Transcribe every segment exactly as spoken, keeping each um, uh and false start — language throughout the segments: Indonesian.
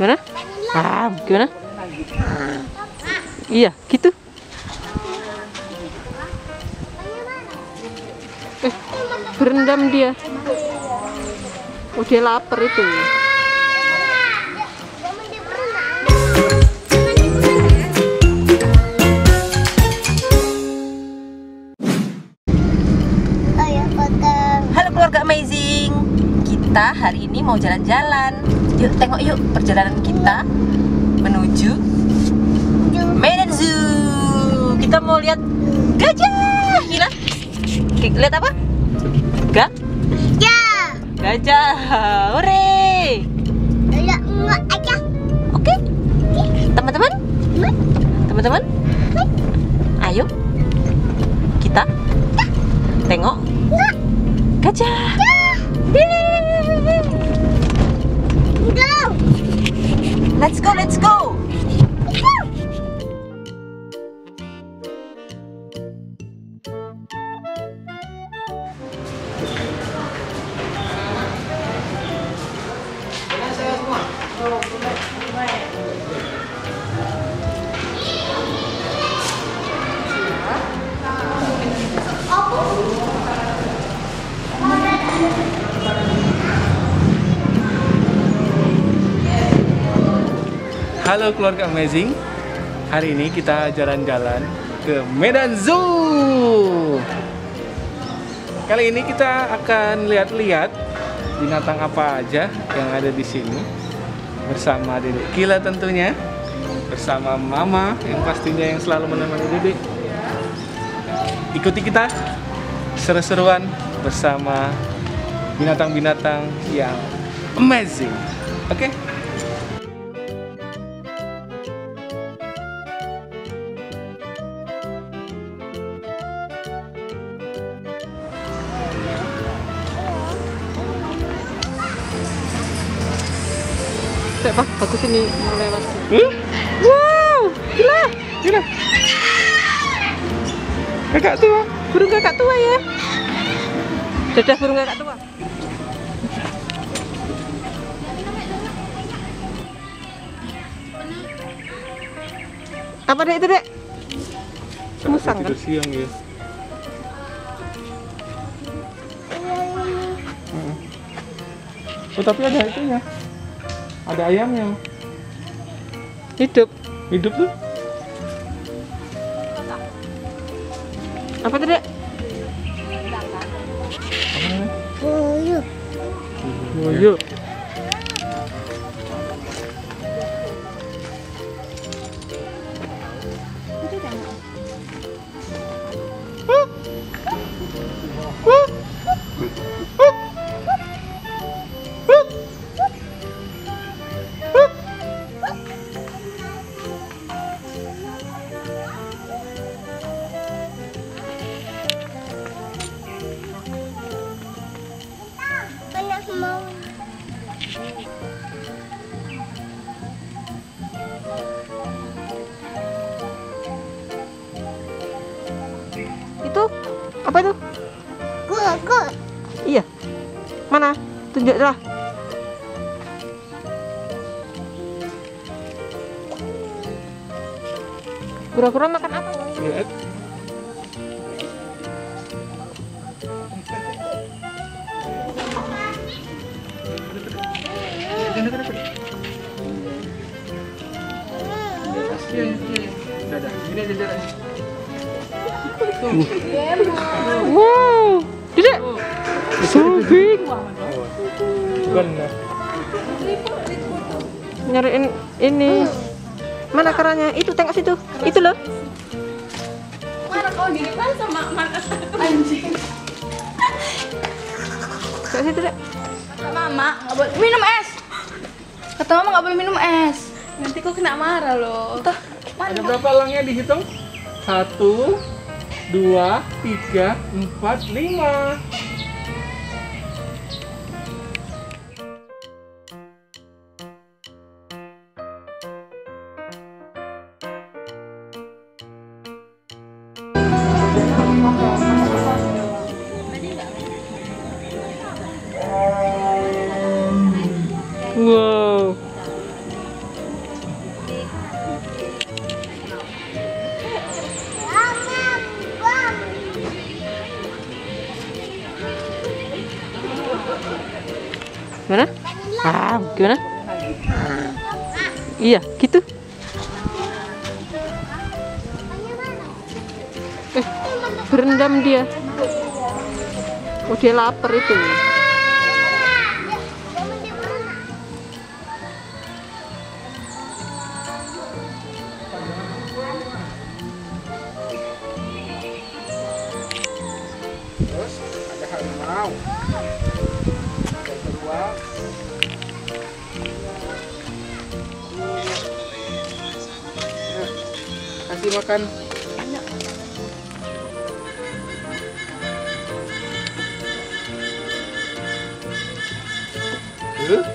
Gimana? Ah, gimana? Iya, gitu. Eh, berendam dia. Oh, dia lapar itu. Halo keluarga amazing. Kita hari ini mau jalan-jalan. Yuk tengok yuk perjalanan kita menuju Medan Zoo. Kita mau lihat gajah. Gila. Lihat apa? Gak? Gajah. Gajah. Hore. Lihat enggak aja. Oke. Teman-teman? Teman-teman? Ayo. Kita tengok gajah. Go. Let's go, let's go. Halo keluarga amazing. Hari ini kita jalan-jalan ke Medan Zoo. Kali ini kita akan lihat-lihat binatang apa aja yang ada di sini bersama Dedek Kila tentunya, bersama Mama yang pastinya yang selalu menemani Dedek. Ikuti kita seru-seruan bersama binatang-binatang yang amazing. Oke? Okay? Pak, bagus ini mau lewat. Hmm? Wow, gila, Gila. Kakak tua. burung kakak tua ya. Dadah burung kakak tua. Apa dek itu dek? Musang kan? Tidur siang ya. Oh tapi ada itunya. Ada ayamnya. Hidup. Hidup tuh. Apa tuh dek? Buyu. Buyu. Itu apa itu? Go, go. Iya. Mana? Tunjuklah. Kura-kura makan apa? Lihat. Wow, Dedek. So big. Benar. Nyariin ini. Mana keranya? Itu tengok situ. Itu loh. Mana kau dirikan sama mana anjing? Tengok situ dek. Kata mama nggak boleh minum es. Kata mama nggak boleh minum es. Nanti kau kena marah loh. Tuh, Ada berapa elangnya dihitung? Satu, dua, tiga, empat, lima. Wow. Gimana? Ah, gimana? Iya, gitu. Eh, berendam dia. Oh, dia lapar itu. Terus ada harimau. Yang kedua. Nah, kasih makan. Uh.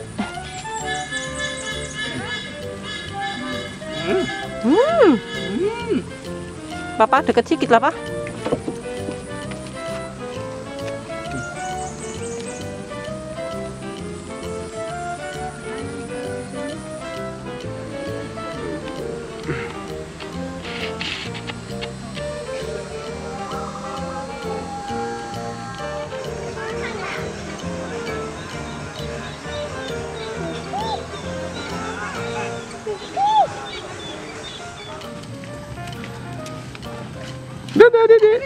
Hmm. Hmm. Hmm. Papa deket sedikit lah, Pak. Dadah, Dede.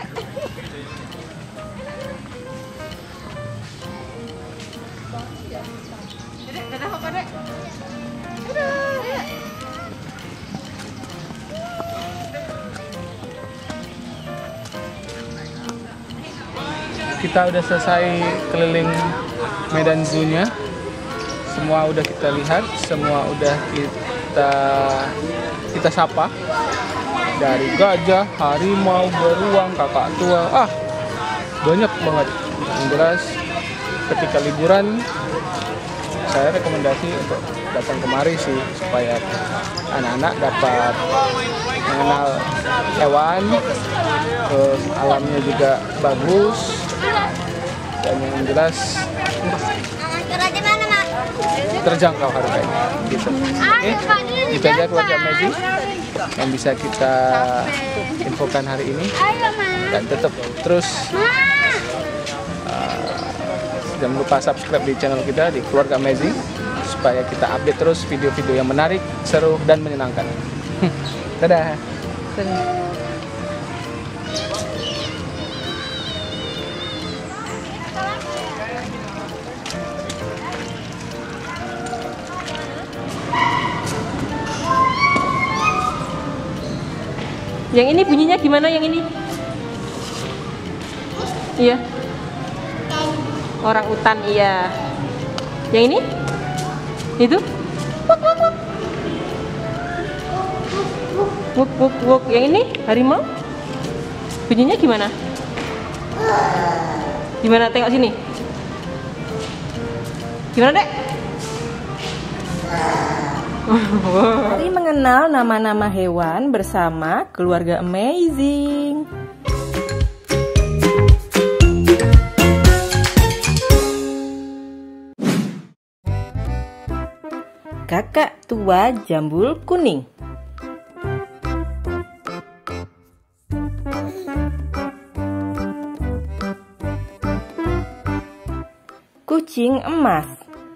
Kita udah selesai keliling Medan Zoo-nya. Semua udah kita lihat, semua udah kita kita sapa. Dari gajah, harimau, beruang, kakak tua, ah banyak banget. Yang jelas ketika liburan saya rekomendasi untuk datang kemari sih, supaya anak-anak dapat mengenal hewan, terus alamnya juga bagus, dan yang jelas terjangkau harganya gitu. Oke, itu aja keluarga Magic yang bisa kita infokan hari ini, dan tetap terus uh, jangan lupa subscribe di channel kita di Keluarga Magic supaya kita update terus video-video yang menarik, seru, dan menyenangkan. Dadah. Yang ini bunyinya gimana yang ini? Iya. Orang utan, iya. Yang ini? Itu? Wuk wuk wuk. Wuk wuk wuk. Yang ini harimau? Bunyinya gimana? Gimana, tengok sini. Gimana, Dek? Mari mengenal nama-nama hewan bersama keluarga Amazing. Kakak tua jambul kuning. Kucing emas.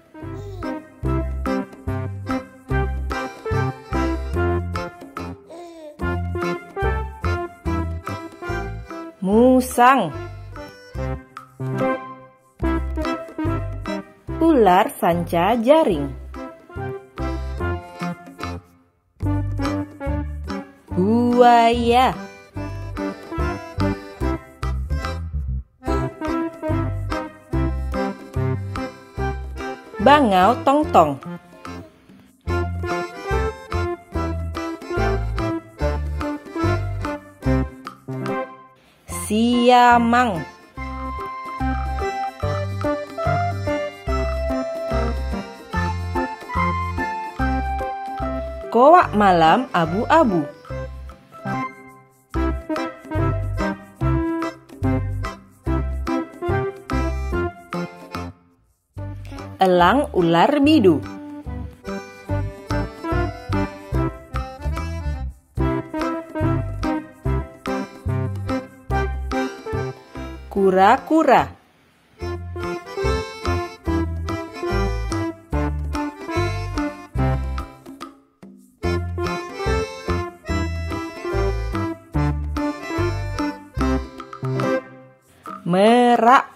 Musang. Ular sanca jaring. Buaya. Bangau tongtong. Siamang. Kowak malam abu-abu. Elang ular bidu. Kura-kura. Gerak.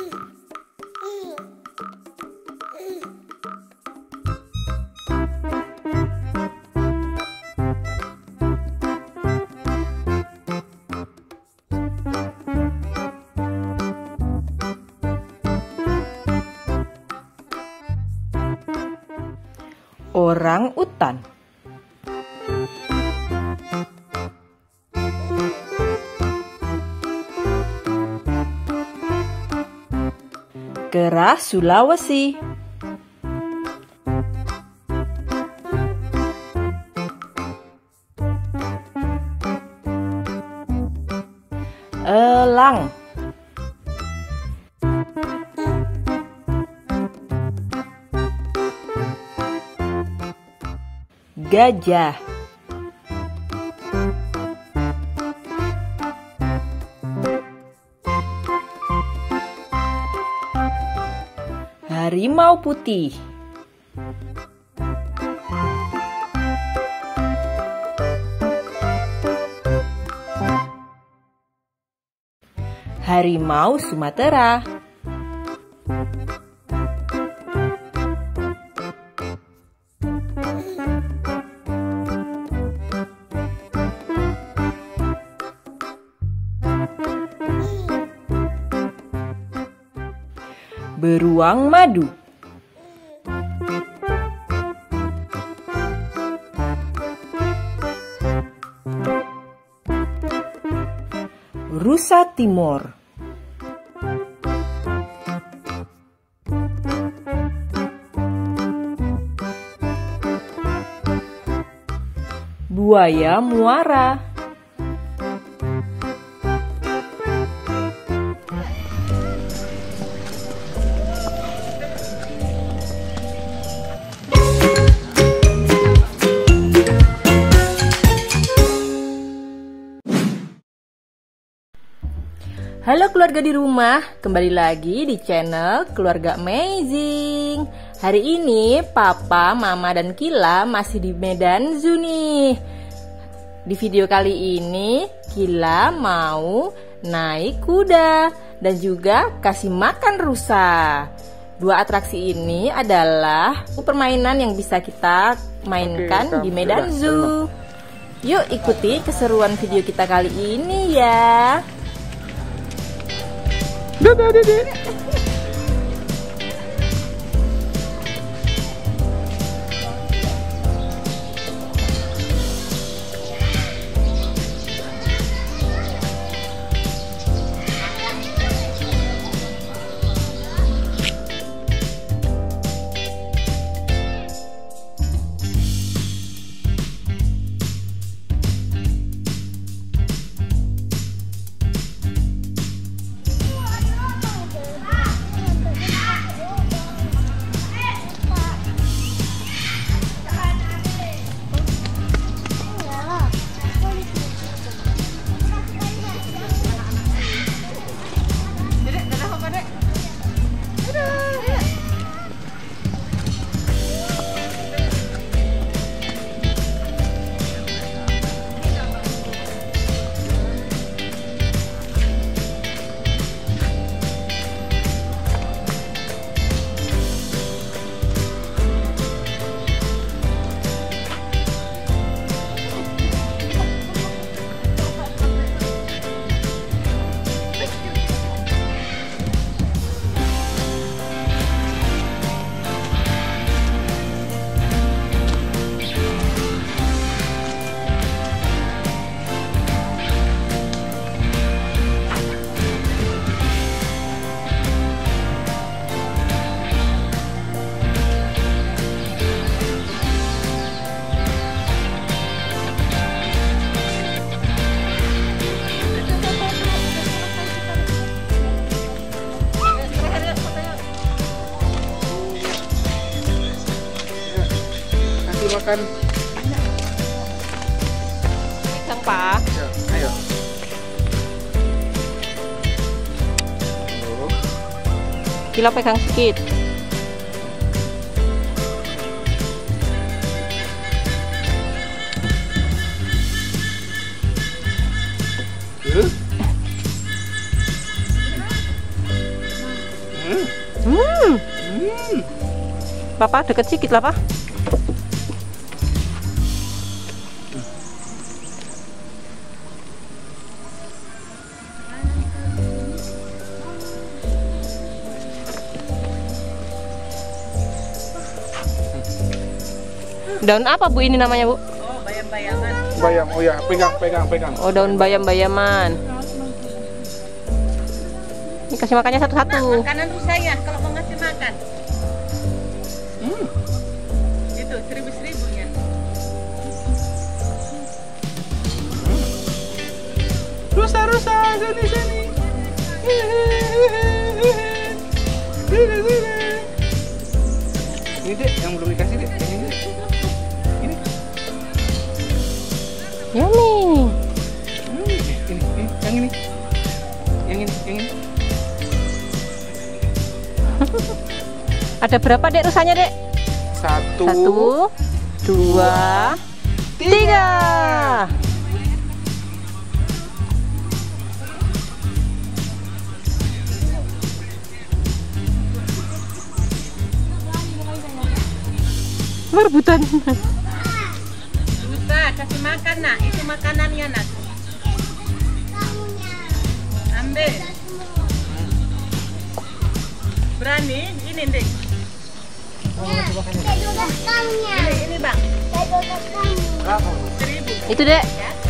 Orang utan. Kera Sulawesi. Elang. Gajah. Harimau putih. Harimau Sumatera. Beruang madu. Rusa Timur. Buaya muara. Halo keluarga di rumah, kembali lagi di channel Keluarga Amazing. Hari ini Papa, Mama, dan Kila masih di Medan Zoo nih. Di video kali ini Kila mau naik kuda dan juga kasih makan rusa. Dua atraksi ini adalah permainan yang bisa kita mainkan di Medan Zoo. Yuk ikuti keseruan video kita kali ini ya. Dadah, Dede. Makan. Sang Pa. Ayo, ayo. Kila pegang sedikit. Uh. Papa deket sedikit lah, Pak. Daun apa Bu ini namanya, Bu? Oh, bayam-bayaman. Bayam, oh ya, pegang, pegang, pegang. Oh, daun bayam-bayaman. Ini kasih makannya satu-satu. Makanan tuh saya kalau mau ngasih makan. Hmm. Itu seribu-seribunya. Hmm. Rusa, rusa, sini, sini. Ini Dek, yang belum dikasih Dek. Yang ini. Ini. Yummy. Hmm, ini, ini, yang ini. Yang ini, yang ini. Ada berapa Dek rusanya, Dek? Satu, Satu, dua, tiga. Rebutan. Lusa, kasih makan nak. Itu makanannya nak. Ambil. Berani? Ini deh. Saya juga kamunya. Ini, ini bang. Saya juga kamu. Seribu. Itu Dek.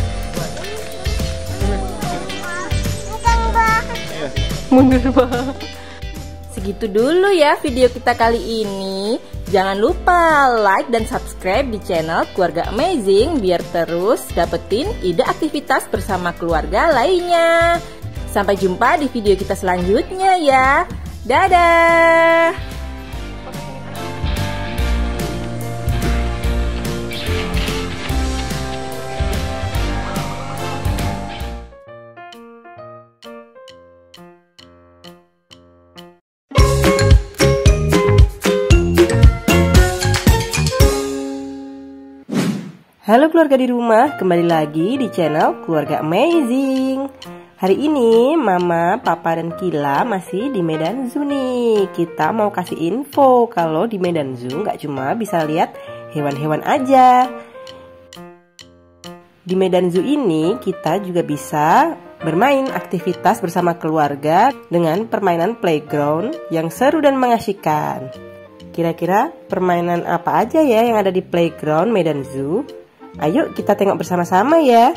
Bukan bah. Mundur Pak. Segitu dulu ya video kita kali ini. Jangan lupa like dan subscribe di channel Keluarga Amazing biar terus dapetin ide aktivitas bersama keluarga lainnya. Sampai jumpa di video kita selanjutnya ya. Dadah. Halo keluarga di rumah, kembali lagi di channel Keluarga Amazing. Hari ini Mama, Papa, dan Kila masih di Medan Zoo nih. Kita mau kasih info kalau di Medan Zoo nggak cuma bisa lihat hewan-hewan aja. Di Medan Zoo ini kita juga bisa bermain aktivitas bersama keluarga dengan permainan playground yang seru dan mengasyikan. Kira-kira permainan apa aja ya yang ada di playground Medan Zoo? Ayo kita tengok bersama-sama ya.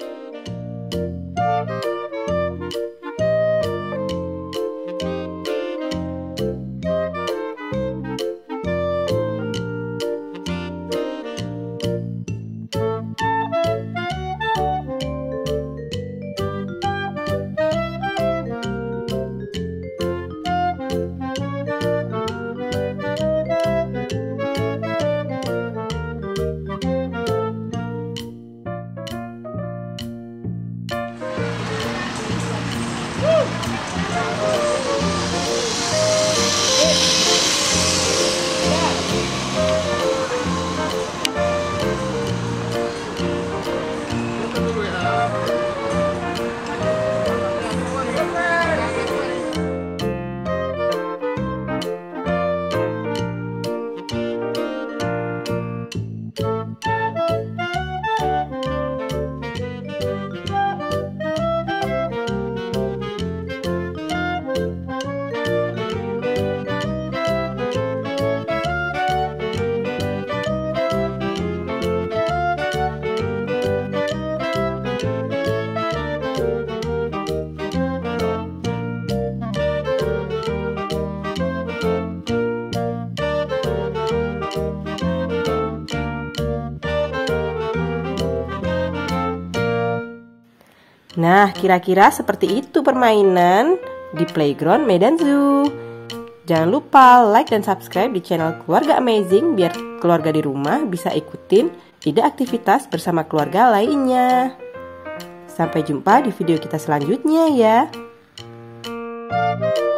Nah, kira-kira seperti itu permainan di playground Medan Zoo. Jangan lupa like dan subscribe di channel Keluarga Amazing biar keluarga di rumah bisa ikutin ide aktivitas bersama keluarga lainnya. Sampai jumpa di video kita selanjutnya ya.